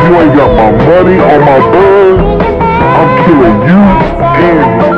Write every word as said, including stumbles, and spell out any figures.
you ain't got my money or my buzz, I'm killing you and